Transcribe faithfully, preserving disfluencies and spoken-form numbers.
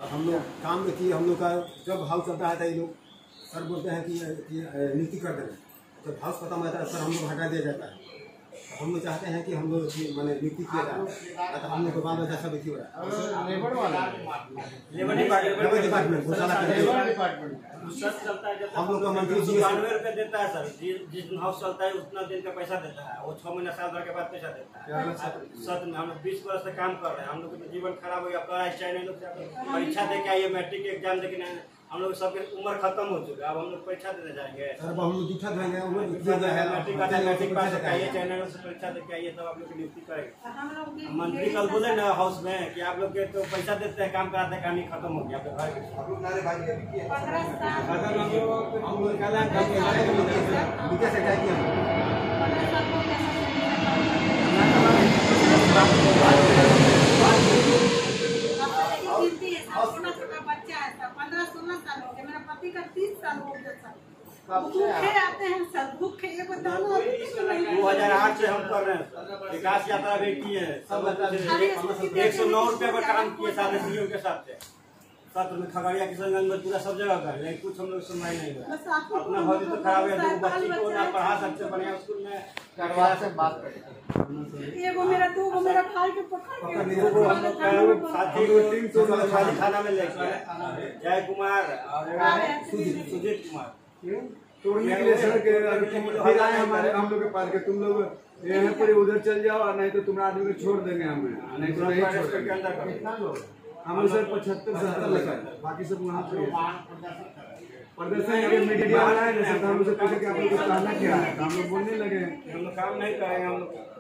हम लोग काम में किए, हम लोग का जब हाउस चलता है तो ये लोग सर बोलते हैं कि, कि नियुक्ति कर देना। जब हाउस खत्म होता है सर हम लोग हटा दिया जाता है। हम लोग चाहते हैं कि हम लोग मैंने नियुक्ति किया जाए, तो हम लोग को बाल बच्चा सब इसी हो रहा है। लेबर वाला लेबर डिपार्टमेंट घोषणा हम लोग का मंत्री जी बानवे रुपये देता है सर। जिस दिन हाउस चलता है उतना दिन का पैसा देता है, वो छह महीना साल भर के बाद पैसा देता है। सच में हम लोग बीस वर्ष से काम कर रहे हैं, हम लोग का जीवन खराब हो गया। पढ़ाई चाहिए लोग परीक्षा दे के आइए, मैट्रिक एग्जाम दे के हम लोग सबके उम्र खत्म हो चुका है। अब हम लोग परीक्षा देने जाएंगे सर, अब हम लोग जूठा देंगे मैट्रिक मैट्रिक पास आइए, चैनल से परीक्षा दे के आइए, तब आप लोग की नियुक्ति करेंगे। मंत्री कल बोले ना हाउस में कि आप लोग के तो पैसा देते हैं, काम कराते हैं, कहानी खत्म हो गया। पंद्रह सोलह साल हो गए, मेरा पति का तीस साल हो गया। भूखे आते हैं सर, भूखे दो हजार आठ से हम कर रहे हैं, विकास यात्रा भी किए हैं, सब एक सौ नौ रुपये पर काम किए सारे सीओ के साथ थे। सत्र में खगड़िया किशनगंज में पूरा सब जगह कर, लेकिन कुछ हम लोग सुनवाई नहीं हुआ। अपना भविष्य तो खराब है, दो बच्ची को ना पढ़ा सकते बढ़िया स्कूल में करवा से बात करें। एगो मेरा दो गो मेरा भाई के पकड़ के हम लोग साथी को तीन सौ खाली खाना में लेके जय कुमार और सुजीत कुमार तोड़ने के लिए सर फिर आए हमारे हम लोग के पास के तुम लोग यहाँ पर उधर चल जाओ, नहीं तो तुम्हारे आदमी को छोड़ देंगे हमें, नहीं तो नहीं छोड़। हम सर पचहत्तर सत्तर लगा, बाकी सब वहाँ पे प्रदर्शन अगर मीडिया वाला है जैसे हम लोग से पूछे कि आप लोग को कहना क्या है, हम लोग बोलने लगे हम लोग काम नहीं करेंगे। हम लोग